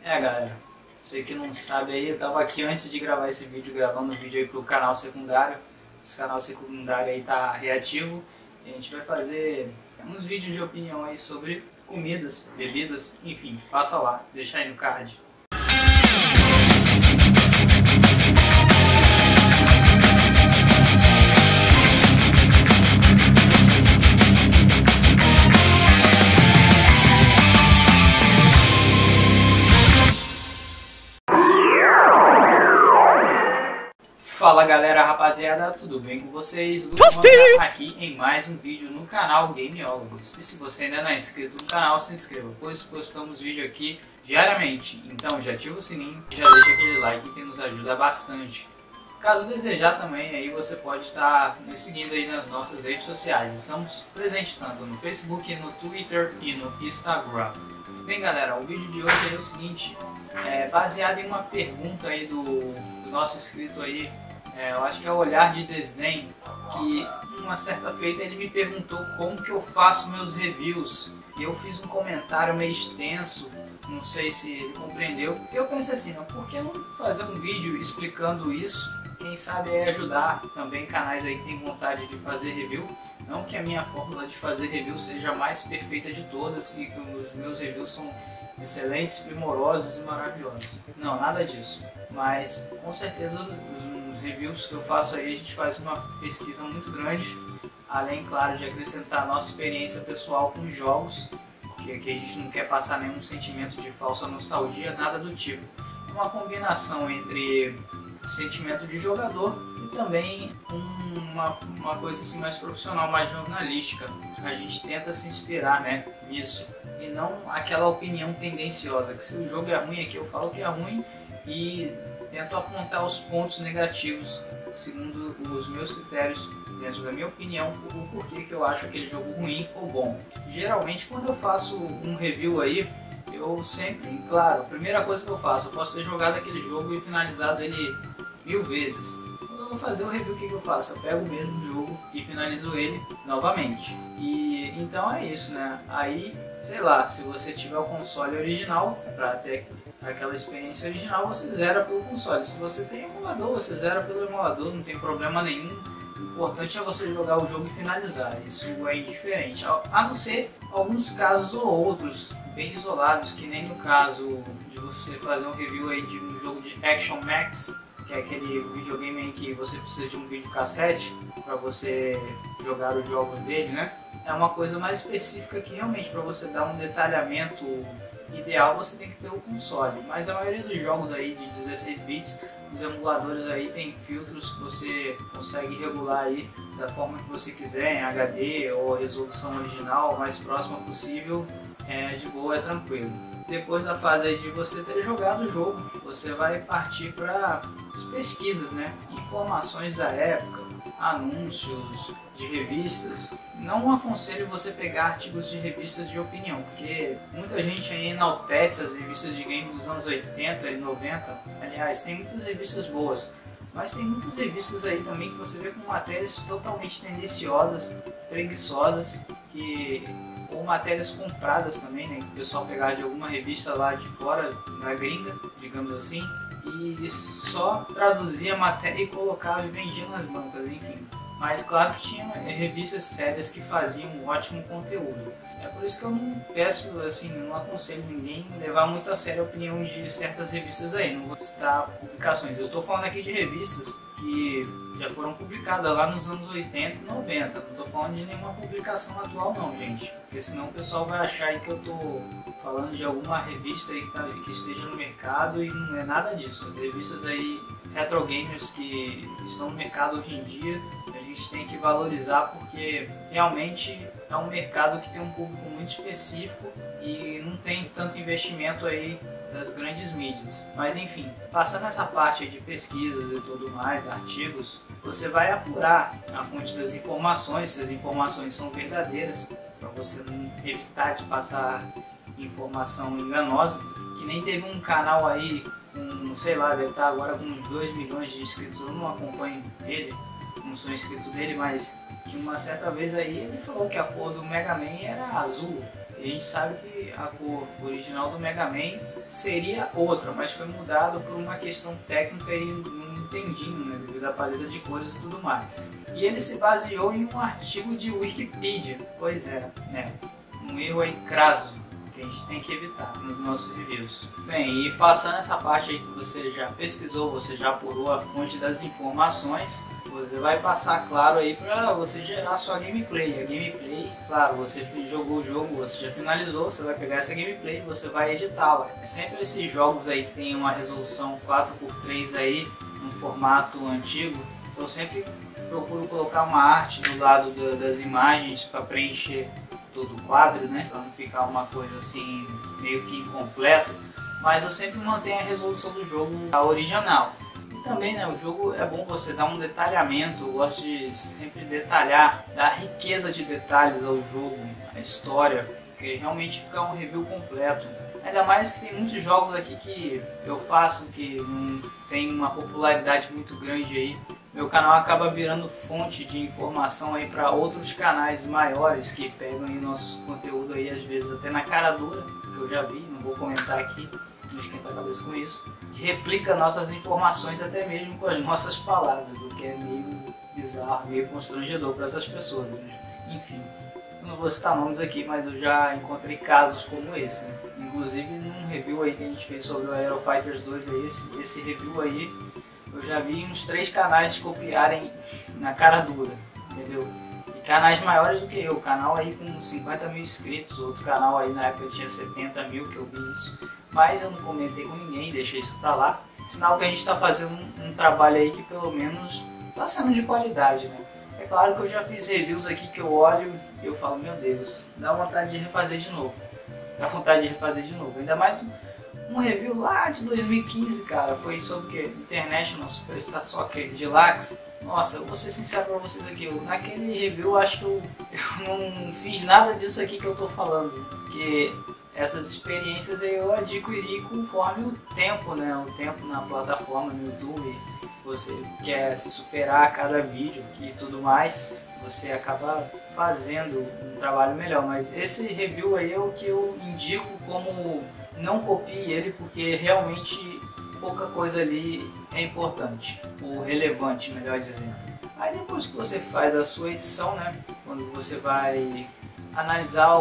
Galera, você que não sabe aí, eu tava aqui antes de gravar esse vídeo, gravando um vídeo aí pro canal secundário. Esse canal secundário aí tá reativo e a gente vai fazer uns vídeos de opinião aí sobre comidas, bebidas, enfim, passa lá, deixa aí no card. Fala galera, rapaziada, tudo bem com vocês? Luke aqui em mais um vídeo no canal Gameólogos. E se você ainda não é inscrito no canal, se inscreva, pois postamos vídeo aqui diariamente. Então já ativa o sininho e já deixa aquele like que nos ajuda bastante. Caso desejar também, aí você pode estar nos seguindo aí nas nossas redes sociais. Estamos presentes tanto no Facebook, no Twitter e no Instagram. Bem galera, o vídeo de hoje é o seguinte, baseado em uma pergunta aí do nosso inscrito aí, eu acho que é o Olhar de Desdém, que uma certa feita ele me perguntou como que eu faço meus reviews. E eu fiz um comentário meio extenso, não sei se ele compreendeu. Eu pensei assim, por que não fazer um vídeo explicando isso? Quem sabe ajudar também canais aí que tem vontade de fazer review. Não que a minha fórmula de fazer review seja a mais perfeita de todas e que os meus reviews são excelentes, primorosos e maravilhosos. Não, nada disso. Mas com certeza os reviews que eu faço aí a gente faz uma pesquisa muito grande, além, claro, de acrescentar a nossa experiência pessoal com os jogos, porque aqui a gente não quer passar nenhum sentimento de falsa nostalgia, nada do tipo. Uma combinação entre o sentimento de jogador e também uma coisa assim mais profissional, mais jornalística. A gente tenta se inspirar, nisso, e não aquela opinião tendenciosa, que se o jogo é ruim aqui eu falo que é ruim e tento apontar os pontos negativos segundo os meus critérios, dentro da minha opinião, o porquê que eu acho aquele jogo ruim ou bom. Geralmente quando eu faço um review aí, eu sempre, claro, a primeira coisa que eu faço, eu posso ter jogado aquele jogo e finalizado ele 1000 vezes. Quando eu vou fazer o review, o que eu faço? Eu pego o mesmo jogo e finalizo ele novamente. E então é isso, Aí, sei lá, se você tiver o console original, para ter aquela experiência original, você zera pelo console. Se você tem emulador, você zera pelo emulador, não tem problema nenhum. O importante é você jogar o jogo e finalizar, isso é indiferente. A não ser alguns casos ou outros, bem isolados, que nem no caso de você fazer um review aí de um jogo de Action Max, que é aquele videogame em que você precisa de um videocassete para você jogar os jogos dele, É uma coisa mais específica que realmente para você dar um detalhamento ideal você tem que ter o console, mas a maioria dos jogos aí de 16 bits, os emuladores aí tem filtros que você consegue regular aí da forma que você quiser, em HD ou resolução original, mais próxima possível, de boa, é tranquilo. Depois da fase aí de você ter jogado o jogo, você vai partir para as pesquisas, informações da época, anúncios de revistas. Não aconselho você pegar artigos de revistas de opinião, porque muita gente aí enaltece as revistas de games dos anos 80 e 90. Aliás, tem muitas revistas boas, mas tem muitas revistas aí também que você vê com matérias totalmente tendenciosas, preguiçosas, ou matérias compradas também, que o pessoal pegar de alguma revista lá de fora, da gringa, digamos assim, e só traduzia a matéria e colocava e vendia nas bancas, enfim. Mas claro que tinha revistas sérias que faziam um ótimo conteúdo. É por isso que eu não peço, não aconselho ninguém levar muito a sério a opinião de certas revistas aí. Não vou citar publicações. Eu estou falando aqui de revistas que já foram publicadas lá nos anos 80 e 90. Não estou falando de nenhuma publicação atual não, gente. Porque senão o pessoal vai achar aí que eu estou falando de alguma revista aí que esteja no mercado e não é nada disso. As revistas aí retro gamers que estão no mercado hoje em dia, a gente tem que valorizar porque realmente é um mercado que tem um público muito específico e não tem tanto investimento aí das grandes mídias. Mas enfim, passando essa parte de pesquisas e tudo mais, artigos, você vai apurar a fonte das informações, se as informações são verdadeiras, para você não evitar de passar informação enganosa, que nem teve um canal aí com, sei lá, deve estar agora com uns 2 milhões de inscritos, eu não acompanho ele, não sou inscrito dele, mas que uma certa vez aí ele falou que a cor do Mega Man era azul. E a gente sabe que a cor original do Mega Man seria outra, mas foi mudado por uma questão técnica e não entendindo, né, devido à paleta de cores e tudo mais. E ele se baseou em um artigo de Wikipedia, pois é, né, um erro aí crasso que a gente tem que evitar nos nossos reviews. Bem, e passando essa parte aí que você já pesquisou, você já apurou a fonte das informações, você vai passar, claro, aí para você gerar a sua gameplay. A gameplay, claro, você jogou o jogo, você já finalizou, você vai pegar essa gameplay e você vai editá-la. Sempre esses jogos aí que tem uma resolução 4x3 aí, um formato antigo, eu sempre procuro colocar uma arte do lado das imagens para preencher todo o quadro, né? Para não ficar uma coisa assim meio que incompleta, mas eu sempre mantenho a resolução do jogo original. E também, né, o jogo é bom você dar um detalhamento, eu gosto de sempre detalhar, dar riqueza de detalhes ao jogo, à história, porque realmente fica um review completo. Ainda mais que tem muitos jogos aqui que eu faço que não tem uma popularidade muito grande aí. Meu canal acaba virando fonte de informação aí para outros canais maiores que pegam aí nosso conteúdo aí, às vezes até na cara dura, que eu já vi, não vou comentar aqui, não esquenta a cabeça com isso. E replica nossas informações até mesmo com as nossas palavras, o que é meio bizarro, meio constrangedor para essas pessoas, né? Enfim, eu não vou citar nomes aqui, mas eu já encontrei casos como esse, né? Inclusive num review aí que a gente fez sobre o Aero Fighters 2 aí, esse review aí, eu já vi uns 3 canais copiarem na cara dura, entendeu? E canais maiores do que eu, canal aí com 50 mil inscritos, outro canal aí na época tinha 70 mil que eu vi isso, mas eu não comentei com ninguém, deixei isso pra lá. Sinal que a gente está fazendo um trabalho aí que pelo menos está sendo de qualidade, né? É claro que eu já fiz reviews aqui que eu olho e eu falo, meu Deus, dá vontade de refazer de novo. Dá vontade de refazer de novo, ainda mais um review lá de 2015, cara, foi sobre o que? International Superstar Soccer Deluxe. Nossa, eu vou ser sincero pra vocês aqui, naquele review eu acho que eu não fiz nada disso aqui que eu tô falando, porque essas experiências eu adquiri conforme o tempo, né, o tempo na plataforma, no YouTube. Você quer se superar a cada vídeo e tudo mais, você acaba fazendo um trabalho melhor, mas esse review aí é o que eu indico como não copie ele, porque realmente pouca coisa ali é importante, ou relevante, melhor dizendo. Aí depois que você faz a sua edição, né, quando você vai analisar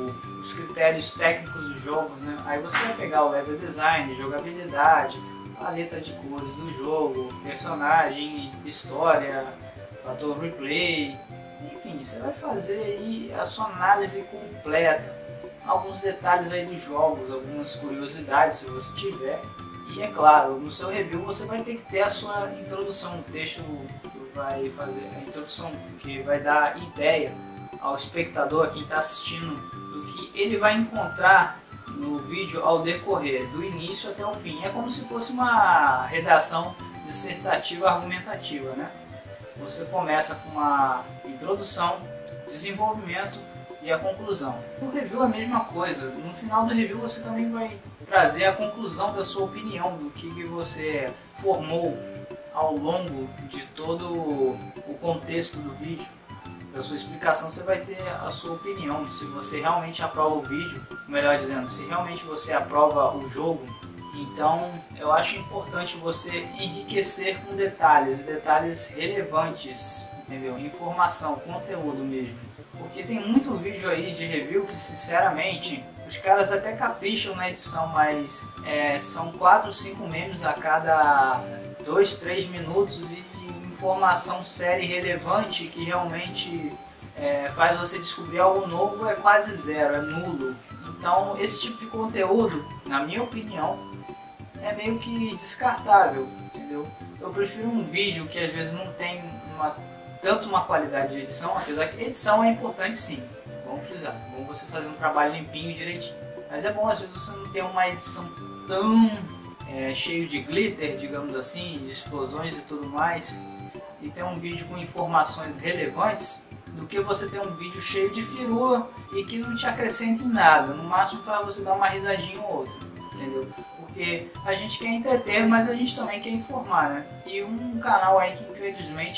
os critérios técnicos do jogo, né, aí você vai pegar o level design, jogabilidade, paleta de cores do jogo, personagem, história, fator replay, enfim, você vai fazer aí a sua análise completa. Alguns detalhes aí dos jogos, algumas curiosidades se você tiver. E é claro, no seu review você vai ter que ter a sua introdução, o texto que vai fazer a introdução, que vai dar ideia ao espectador, a quem está assistindo, do que ele vai encontrar no vídeo ao decorrer, do início até o fim. É como se fosse uma redação dissertativa argumentativa, né? Você começa com uma introdução, desenvolvimento e a conclusão. No review é a mesma coisa. No final do review você também vai trazer a conclusão da sua opinião, do que você formou ao longo de todo o contexto do vídeo. Da sua explicação você vai ter a sua opinião, se você realmente aprova o vídeo, melhor dizendo, se realmente você aprova o jogo. Então eu acho importante você enriquecer com detalhes relevantes, entendeu? Informação, conteúdo mesmo. Porque tem muito vídeo aí de review que sinceramente os caras até capricham na edição, mas são 4 ou 5 memes a cada 2, 3 minutos e informação séria e relevante que realmente faz você descobrir algo novo é quase zero, é nulo. Então esse tipo de conteúdo, na minha opinião, é meio que descartável, entendeu? Eu prefiro um vídeo que às vezes não tem tanto uma qualidade de edição, apesar que edição é importante sim, vamos frisar, é bom você fazer um trabalho limpinho, direitinho, mas é bom às vezes você não ter uma edição tão cheio de glitter, digamos assim, de explosões e tudo mais, e ter um vídeo com informações relevantes, do que você ter um vídeo cheio de firula e que não te acrescenta em nada, no máximo para você dar uma risadinha ou outra, entendeu? Porque a gente quer entreter, mas a gente também quer informar, né? E um canal aí que infelizmente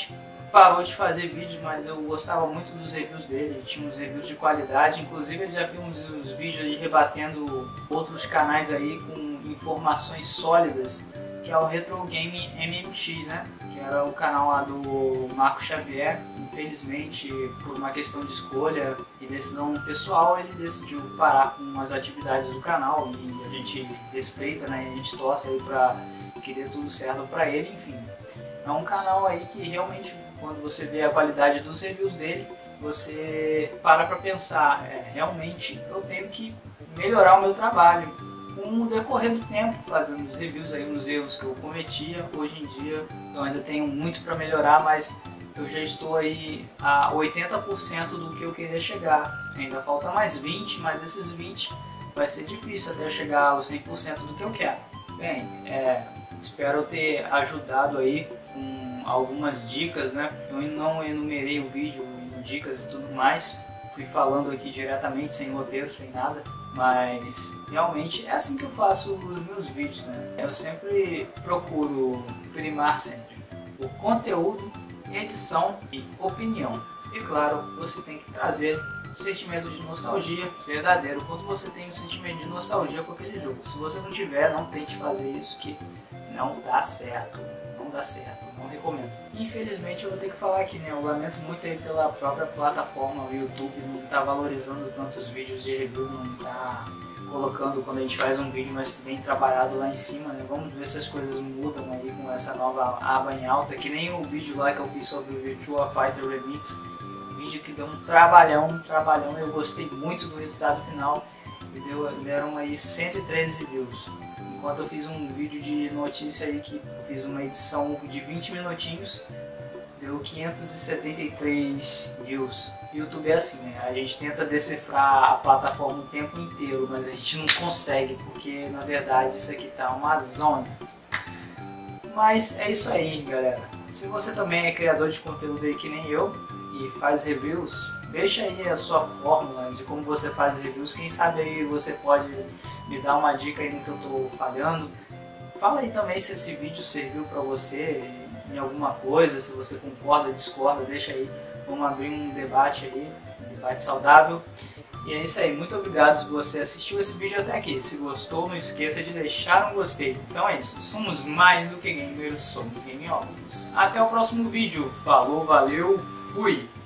parou de fazer vídeos, mas eu gostava muito dos reviews dele, ele tinha uns reviews de qualidade, inclusive ele já fez uns vídeos ali rebatendo outros canais aí com informações sólidas, que é o Retro Game MMX, né? Que era o canal lá do Marco Xavier. Infelizmente, por uma questão de escolha e decisão pessoal, ele decidiu parar com as atividades do canal, e a gente respeita, né? E a gente torce aí pra que dê tudo certo pra ele, enfim. É um canal aí que realmente, quando você vê a qualidade dos reviews dele, você para pra pensar, realmente eu tenho que melhorar o meu trabalho. Com o decorrer do tempo, fazendo os reviews aí nos erros que eu cometia, hoje em dia eu ainda tenho muito para melhorar, mas eu já estou aí a 80% do que eu queria chegar. Ainda falta mais 20, mas esses 20 vai ser difícil até chegar aos 100% do que eu quero. Bem, espero ter ajudado aí com algumas dicas, né? Eu não enumerei o vídeo em dicas e tudo mais, fui falando aqui diretamente, sem roteiro, sem nada, mas realmente é assim que eu faço os meus vídeos, né? Eu sempre procuro primar sempre o conteúdo, edição e opinião. E claro, você tem que trazer um sentimento de nostalgia verdadeiro quando você tem um sentimento de nostalgia com aquele jogo. Se você não tiver, não tente fazer isso, que não dá certo. Não dá certo, não recomendo. Infelizmente eu vou ter que falar aqui, né? Eu lamento muito aí pela própria plataforma, o YouTube não tá valorizando tanto os vídeos de review, não tá colocando quando a gente faz um vídeo mais bem trabalhado lá em cima, né? Vamos ver se as coisas mudam aí com essa nova aba em alta, que nem o vídeo lá que eu fiz sobre o Virtua Fighter Remix, um vídeo que deu um trabalhão, eu gostei muito do resultado final e deram aí 113 views. Enquanto eu fiz um vídeo de notícia aí que fiz uma edição de 20 minutinhos, deu 573 views. YouTube é assim, né? A gente tenta decifrar a plataforma o tempo inteiro, mas a gente não consegue, porque na verdade isso aqui tá uma zona. Mas é isso aí, galera. Se você também é criador de conteúdo aí que nem eu e faz reviews, deixa aí a sua fórmula de como você faz reviews. Quem sabe aí você pode me dar uma dica aí no que eu tô falhando. Fala aí também se esse vídeo serviu pra você em alguma coisa, se você concorda, discorda, deixa aí. Vamos abrir um debate aí, um debate saudável. E é isso aí, muito obrigado se você assistiu esse vídeo até aqui. Se gostou, não esqueça de deixar um gostei. Então é isso, somos mais do que gamers, somos gameólogos. Até o próximo vídeo, falou, valeu, fui!